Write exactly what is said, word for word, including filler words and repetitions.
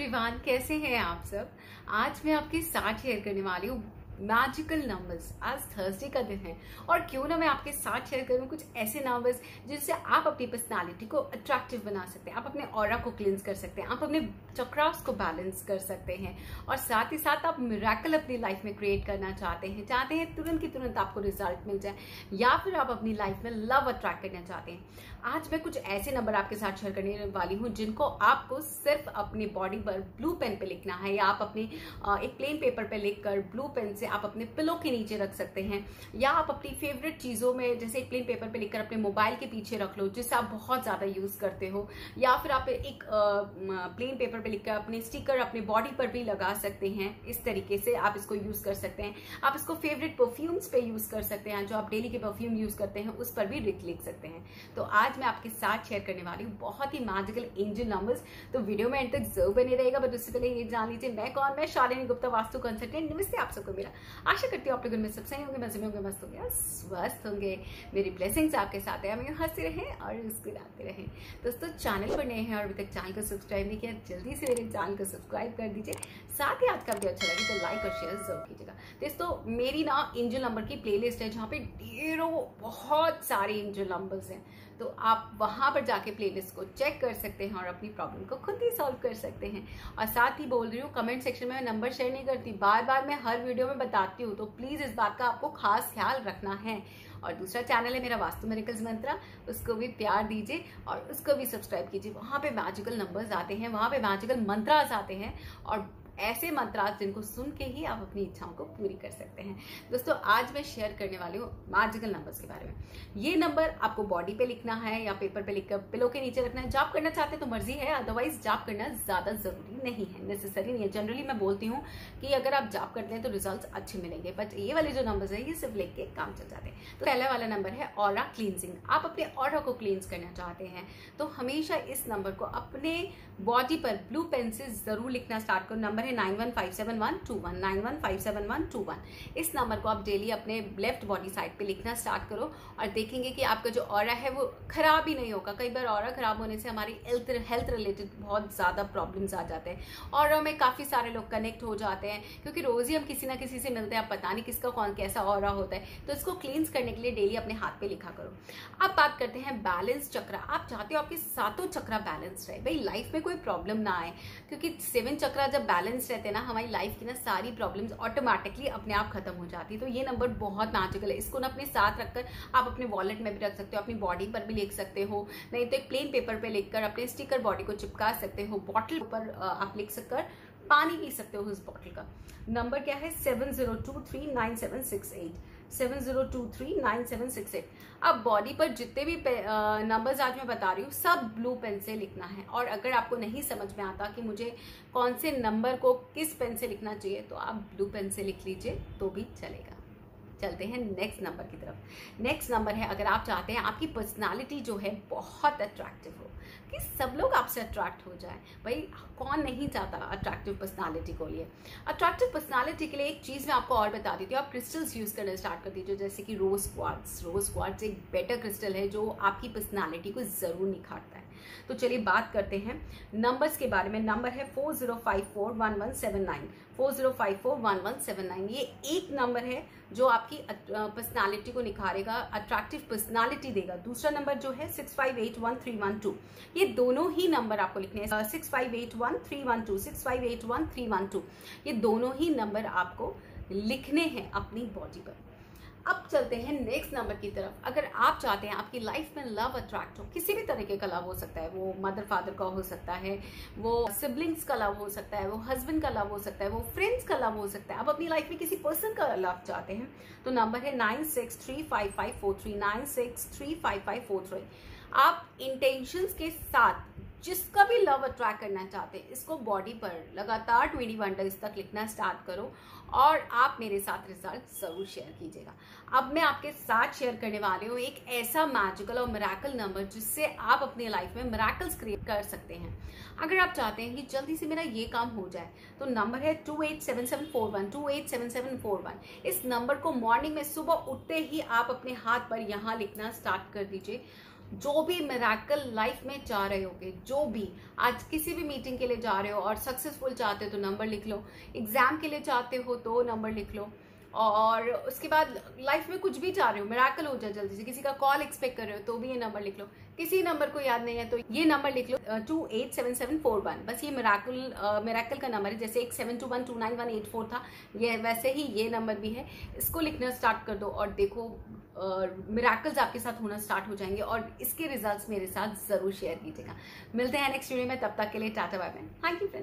Everyone, कैसे हैं आप सब। आज मैं आपके साथ शेयर करने वाली हूँ मैजिकल नंबर्स। आज थर्सडे का दिन है और क्यों ना मैं आपके साथ शेयर करूँ कुछ ऐसे नंबर्स जिनसे आप अपनी पर्सनालिटी को अट्रैक्टिव बना सकते हैं, आप अपने ऑरा को क्लींस कर सकते हैं, आप अपने चक्रास को बैलेंस कर सकते हैं और साथ ही साथ आप मिरेकल अपनी लाइफ में क्रिएट करना चाहते हैं चाहते हैं तुरंत की तुरंत आपको रिजल्ट मिल जाए, या फिर आप अपनी लाइफ में लव अट्रैक्ट करना चाहते हैं। आज मैं कुछ ऐसे नंबर आपके साथ शेयर करने वाली हूँ जिनको आपको सिर्फ अपनी बॉडी पर ब्लू पेन पे लिखना है, या आप अपनी एक प्लेन पेपर पे लिखकर ब्लू पेन से आप अपने पिलो के नीचे रख सकते हैं, या आप अपनी फेवरेट चीजों में जैसे एक प्लेन पेपर पे लिखकर अपने मोबाइल के पीछे रख लो जिससे आप बहुत ज्यादा यूज करते हो, या फिर आप एक प्लेन पेपर पे लिखकर अपने स्टिकर अपने बॉडी पर भी लगा सकते हैं। इस तरीके से आप इसको यूज कर सकते हैं। आप इसको फेवरेट परफ्यूम्स पे यूज कर सकते हैं, जो आप डेली के परफ्यूम यूज करते हैं उस पर भी लिख सकते हैं। तो आज मैं आपके साथ शेयर करने वाली हूँ बहुत ही मैजिकल एंजल नंबर्स, तो वीडियो में एंड तक जरूर बने रहेगा। बट उससे पहले ये जान लीजिए मैं कौन, मैं शालिनी गुप्ता, वास्तु कंसल्टेंट। नमस्ते आप सबको मेरा। आशा करती हूँ आप लोगों में सब सही होंगे, मजे में होंगे, मस्त होंगे, स्वस्थ होंगे। मेरी ब्लेसिंग्स आपके साथ है, हमें हंसते रहें और मुस्कुराते रहें। दोस्तों, चैनल पर नए हैं और अभी तक चैनल को सब्सक्राइब नहीं किया, जल्दी से मेरे चैनल को सब्सक्राइब कर दीजिए। साथ ही आज का वीडियो अच्छा लगे तो लाइक और शेयर जरूर कीजिएगा। दोस्तों, मेरी ना एंजल नंबर की प्लेलिस्ट है जहाँ पे ढेरों बहुत सारे एंजल नंबर्स हैं, तो आप वहां पर जाके प्लेलिस्ट को चेक कर सकते हैं और अपनी प्रॉब्लम को खुद ही सॉल्व कर सकते हैं। और साथ ही बोल रही हूँ, कमेंट सेक्शन में मैं नंबर शेयर नहीं करती, बार बार मैं हर वीडियो में बताती हूँ, तो प्लीज इस बात का आपको खास ख्याल रखना है। और दूसरा चैनल है मेरा वास्तु मिरेकल्स मंत्रा, उसको भी प्यार दीजिए और उसको भी सब्सक्राइब कीजिए। वहां पे मैजिकल नंबर्स आते हैं, वहां पे मैजिकल मंत्रास आते हैं और ऐसे मंत्रास जिनको सुन के ही आप अपनी इच्छाओं को पूरी कर सकते हैं। दोस्तों, आज मैं शेयर करने वाली हूँ मैजिकल नंबर्स के बारे में। ये नंबर आपको बॉडी पे लिखना है या पेपर पे लिखकर पिलो के नीचे रखना है। जाप करना चाहते हैं तो मर्जी है, अदरवाइज जाप करना ज्यादा जरूरी नहीं है, नेसेसरी नहीं है। जनरली मैं बोलती हूँ कि अगर आप जाप करते हैं तो रिजल्ट अच्छे मिलेंगे, बट ये वाले जो नंबर्स है ये सिर्फ लिख के काम चल जाते हैं। तो पहला वाला नंबर है ऑरा क्लींजिंग। आप अपने ऑरा को क्लींस करना चाहते हैं तो हमेशा इस नंबर को अपने बॉडी पर ब्लू पेन से जरूर लिखना स्टार्ट करो। नंबर है nine one five seven one two one, nine one five seven one two one. इस नंबर को आप डेली अपने लेफ्ट बॉडी साइड पे लिखना स्टार्ट करो और देखेंगे कि आपका जो ऑरा है वो खराब ही नहीं होगा। कई बार ऑरा खराब होने से हमारी हेल्थ हेल्थ रिलेटेड बहुत ज्यादा प्रॉब्लम्स आ जाते हैं। ऑरा में काफी सारे लोग कनेक्ट हो जाते हैं क्योंकि रोज ही हम किसी ना किसी से मिलते हैं, आप पता नहीं किसका कौन कैसा ऑरा होता है। तो इसको क्लींस करने के लिए डेली अपने हाथ पे लिखा करो। अब बात करते हैं बैलेंस चक्रा। आप चाहते हो आपके सातों चक्रा बैलेंस रहे, भाई लाइफ में कोई प्रॉब्लम ना आए, क्योंकि सेवन चक्रा जब बैलेंस रहते हैं ना, हमारी लाइफ की ना सारी प्रॉब्लम्स ऑटोमेटिकली अपने आप खत्म हो जाती है। तो ये नंबर बहुत मैजिकल है। इसको ना अपने साथ रखकर आप अपने वॉलेट में भी रख सकते हो, अपनी बॉडी पर भी लिख सकते हो, नहीं तो एक प्लेन पेपर पे लिखकर अपने स्टिकर बॉडी को चिपका सकते हो, बॉटल पर आप लिख सककर पानी पी सकते हो उस बॉटल का। नंबर क्या है? Seven zero two three nine seven six eight, seven zero two three nine seven six eight. अब बॉडी पर जितने भी नंबर्स आज मैं बता रही हूँ सब ब्लू पेन से लिखना है। और अगर आपको नहीं समझ में आता कि मुझे कौन से नंबर को किस पेन से लिखना चाहिए तो आप ब्लू पेन से लिख लीजिए तो भी चलेगा। चलते हैं नेक्स्ट नंबर की तरफ। नेक्स्ट नंबर है, अगर आप चाहते हैं आपकी पर्सनालिटी जो है बहुत अट्रैक्टिव हो, कि सब लोग आपसे अट्रैक्ट हो जाए, भाई कौन नहीं चाहता अट्रैक्टिव पर्सनालिटी को लिए। अट्रैक्टिव पर्सनालिटी के लिए एक चीज मैं आपको और बता देती हूँ, आप क्रिस्टल्स यूज करना स्टार्ट कर दीजिए, जैसे कि रोज क्वार्ट्ज। रोज क्वार्ट्ज एक बेटर क्रिस्टल है जो आपकी पर्सनालिटी को जरूर निखारता है। तो चलिए बात करते हैं नंबर्स के बारे में। नंबर है four zero five four one one seven nine, four zero five four one one seven nine. ये एक नंबर है जो आपकी पर्सनालिटी को निखारेगा, अट्रैक्टिव पर्सनालिटी देगा। दूसरा नंबर जो है six five eight one three one two, ये दोनों ही नंबर आपको लिखने हैं, six five eight one three one two, six five eight one three one two. ये दोनों ही नंबर आपको लिखने हैं अपनी बॉडी पर। अब चलते हैं नेक्स्ट नंबर की तरफ। अगर आप चाहते हैं आपकी लाइफ में लव अट्रैक्ट हो, किसी भी तरीके का लव हो सकता है, वो मदर फादर का हो सकता है, वो सिबलिंग्स का लव हो सकता है, वो हस्बैंड का लव हो सकता है, वो फ्रेंड्स का लव हो सकता है, आप अपनी लाइफ में किसी पर्सन का लव चाहते हैं तो नंबर है nine six three five five four three, nine six three five five four three. आप इंटेंशंस के साथ जिसका भी लव अट्रैक्ट करना चाहते हैं इसको बॉडी पर लगातार ट्वेंटी वन डेज तक लिखना स्टार्ट करो और आप मेरे साथ रिजल्ट जरूर शेयर कीजिएगा। अब मैं आपके साथ शेयर करने वाली हूँ एक ऐसा मैजिकल और मिरेकल नंबर जिससे आप अपनी लाइफ में मिरेकल्स क्रिएट कर सकते हैं। अगर आप चाहते हैं कि जल्दी से मेरा ये काम हो जाए तो नंबर है two eight seven seven four one, two eight seven seven four one. इस नंबर को मॉर्निंग में सुबह उठते ही आप अपने हाथ पर यहाँ लिखना स्टार्ट कर दीजिए जो भी मिरेकल लाइफ में चाह रहे होगे, जो भी आज किसी भी मीटिंग के लिए जा रहे हो और सक्सेसफुल चाहते हो तो नंबर लिख लो, एग्जाम के लिए चाहते हो तो नंबर लिख लो, और उसके बाद लाइफ में कुछ भी चाह रहे हो, मिरेकल हो जाए जल्दी से, किसी का कॉल एक्सपेक्ट कर रहे हो तो भी ये नंबर लिख लो। किसी नंबर को याद नहीं है तो ये नंबर लिख लो, two eight seven seven four one. बस ये मिरेकल मिरेकल का नंबर है, जैसे एक seven two one two nine one eight four था, ये वैसे ही ये नंबर भी है। इसको लिखना स्टार्ट कर दो और देखो मिरेकल्स आपके साथ होना स्टार्ट हो जाएंगे, और इसके रिजल्ट्स मेरे साथ जरूर शेयर कीजिएगा। मिलते हैं नेक्स्ट वीडियो में, तब तक के लिए tata bye bye. Thank you friends.